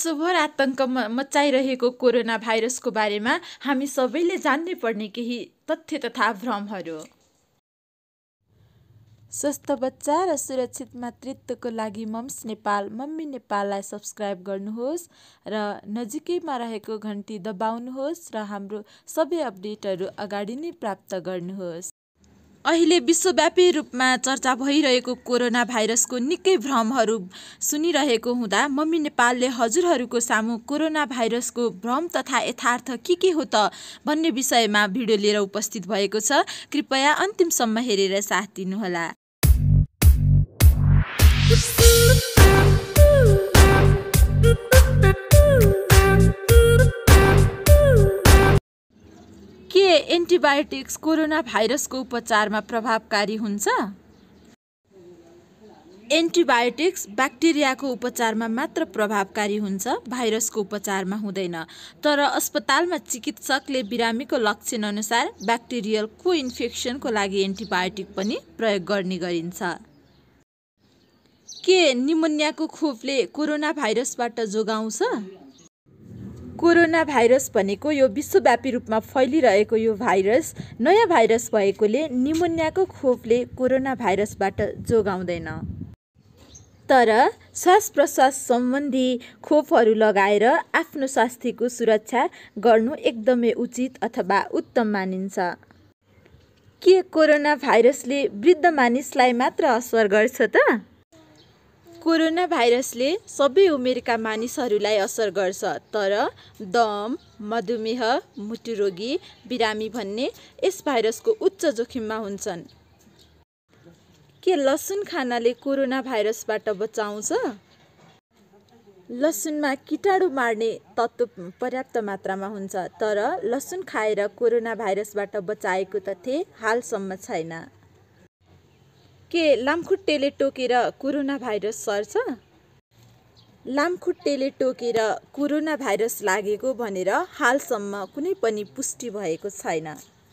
विश्वभर आतंक मचाइरहेको कोरोना भाइरसको बारेमा हामी सबैले जान्नै पर्ने केही तथ्य तथा भ्रमहरू। स्वस्थ बच्चा र सुरक्षित मातृत्वको लागि मम्स नेपाल मम्मी नेपाललाई सब्स्क्राइब गर्नुहोस् र नजिकैमा रहेको घन्टी दबाउनुहोस् र हाम्रो सबै अपडेटहरू अगाडि नै प्राप्त गर्नुहोस्। अहिले विश्वव्यापी रूपमा चर्चा भइरहेको कोरोना भाइरसको निकै भ्रमहरू सुनिरहेको हुँदा मम्मी नेपालले हजुरहरूको सामु कोरोना भाइरसको भ्रम तथा यथार्थ के हो त भन्ने विषयमा भिडियो लिएर उपस्थित भएको छ। कृपया अन्तिमसम्म हेरेर साथ दिनुहोला। के एन्टिबायोटिक्स कोरोना भाइरसको उपचारमा प्रभावकारी हुन्छ? एन्टिबायोटिक्स ब्याक्टेरियाको उपचारमा मात्र प्रभावकारी हुन्छ, भाइरसको उपचारमा हुँदैन। तर अस्पतालमा चिकित्सकले बिरामीको लक्षण अनुसार ब्याक्टेरियल कोइन्फेक्सनको लागि एन्टिबायोटिक पनि प्रयोग गर्ने गरिन्छ। के निमोनियाको खोपले कोरोना भाइरसबाट जोगाउँछ? कोरोना भाइरस भनेको यो विश्वव्यापी रूपमा फैलिरहेको यो भाइरस नयाँ भाइरस भएकोले निमोनियाको खोपले कोरोना भाइरसबाट जोगाउँदैन। तर श्वास प्रश्वास सम्बन्धी खोपहरू लगाएर आफ्नो स्वास्थ्यको सुरक्षा गर्नु एकदमै उचित अथवा उत्तम मानिन्छ। के कोरोना भाइरसले वृद्ध मानिसलाई मात्र असर गर्छ त? कोरोना भाइरसले सबै उमेरका मानिसहरूलाई असर गर्छ, तर दम, मधुमेह, मुटुरोगी बिरामी भन्ने यस भाइरसको उच्च जोखिममा हुन्छन्। के लसुन खानाले कोरोना भाइरसबाट बचाउँछ? लसुनमा कीटाणु मार्ने तत्त्व पर्याप्त मात्रामा हुन्छ, तर लसुन खाएर कोरोना भाइरसबाट बचाएको तथ्य हालसम्म छैन। के लामखुट्टेले टोकेर कोरोना भाइरस सर्छ? लामखुट्टेले टोकेर कोरोना भाइरस लागेको भनेर हालसम्म कुनै पनि पुष्टि भएको छैन।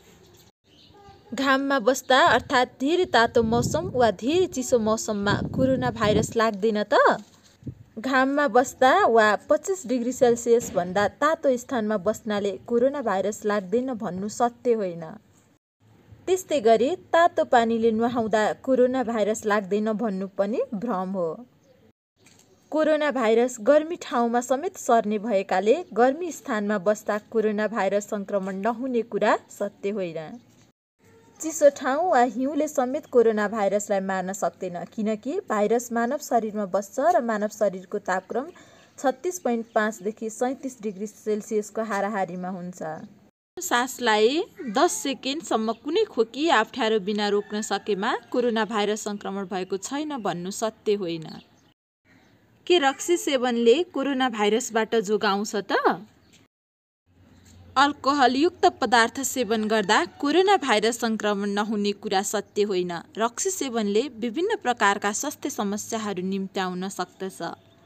घाममा बस्दा अर्थात् धेरै तातो मौसम वा धेरै चिसो मौसममा कोरोना भाइरस लाग्दैन त? घाममा बस्दा वा 25 डिग्री सेल्सियस भन्दा तातो स्थानमा बस्नाले कोरोना भाइरस लाग्दैन भन्नु सत्य होइन। त्यस्तै गरी तातो पानीले नुहाउँदा कोरोना भाइरस लाग्दैन भन्नु पनि भ्रम हो। कोरोना भाइरस गर्मी ठाउँमा समेत सर्ने भएकाले गर्मी स्थानमा बस्दा कोरोना भाइरस सङ्क्रमण नहुने कुरा सत्य होइन। चिसो ठाउँ वा हिउँले समेत कोरोना भाइरसलाई मार्न सक्दैन, किनकि भाइरस मानव शरीरमा बस्छ र मानव शरीरको तापक्रम 36.5 देखि 37 डिग्री सेल्सियसको हाराहारीमा हुन्छ। सासलाई 10 सेकेन्डसम्म कुनै खोकी अप्ठ्यारो बिना रोक्न सकेमा कोरोना भाइरस सङ्क्रमण भएको छैन भन्नु सत्य होइन। के रक्सी सेवनले कोरोना भाइरसबाट जोगाउँछ त? अल्कोहलयुक्त पदार्थ सेवन गर्दा कोरोना भाइरस सङ्क्रमण नहुने कुरा सत्य होइन। रक्सी सेवनले विभिन्न प्रकारका स्वास्थ्य समस्याहरू निम्त्याउन सक्दछ।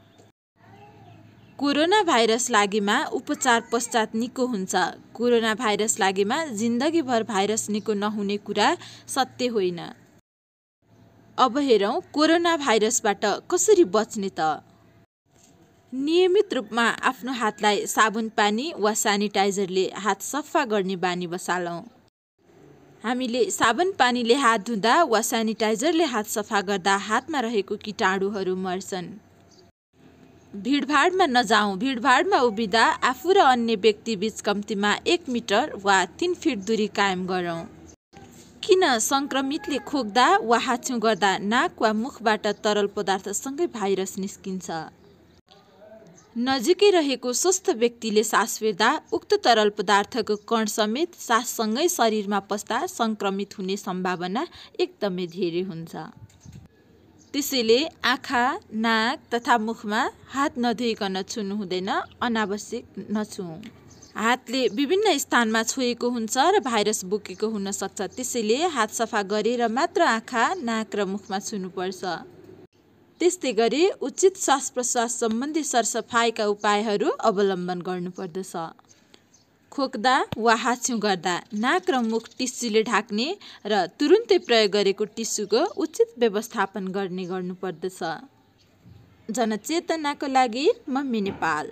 कोरोना भाइरस लागेमा उपचार पश्चात निको हुन्छ। कोरोना भाइरस लागेमा जिन्दगीभर भाइरस निको नहुने कुरा सत्य होइन। अब हेरौँ कोरोना भाइरसबाट कसरी बच्ने त? नियमित रूपमा आफ्नो हातलाई साबुन पानी वा सेनिटाइजरले हात सफा गर्ने बानी बसालौँ। हामीले साबुन पानीले हात धुँदा वा सेनिटाइजरले हात सफा गर्दा हातमा रहेको कीटाणुहरू मर्छन्। भिडभाडमा नजाउँ। भिडभाडमा उभिँदा आफू र अन्य व्यक्ति बीच कम्तीमा 1 मिटर वा 3 फिट दूरी कायम गरौँ। किन सङ्क्रमितले खोक्दा वा हाछ्यौँ गर्दा नाक वा मुखबाट तरल पदार्थसँगै भाइरस निस्किन्छ। नजिकै रहेको स्वस्थ व्यक्तिले सास फेर्दा उक्त तरल पदार्थको कण समेत साससँगै शरीरमा पस्दा सङ्क्रमित हुने सम्भावना एकदमै धेरै हुन्छ। त्यसैले आँखा, नाक तथा मुखमा हात नधोइकन छुनु हुँदैन, अनावश्यक नछुऔँ। हातले विभिन्न स्थानमा छोएको हुन्छ र भाइरस बोकेको हुन सक्छ, त्यसैले हात सफा गरेर मात्र आँखा, नाक र मुखमा छुनुपर्छ। त्यस्तै गरी उचित श्वास प्रश्वास सम्बन्धी सरसफाइका उपायहरू अवलम्बन गर्नुपर्दछ। खोक्दा वा हाछ्यौँ गर्दा नाक र मुख टिस्युले ढाक्ने र तुरुन्तै प्रयोग गरेको टिस्युको उचित व्यवस्थापन गर्ने गर्नुपर्दछ। जनचेतनाको लागि mummy Nepal.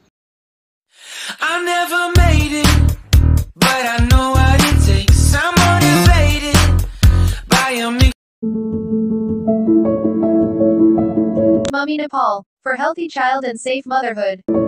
I never made it, but I know what it takes. I'm motivated by a mix. Mummy Nepal, for healthy child and safe motherhood.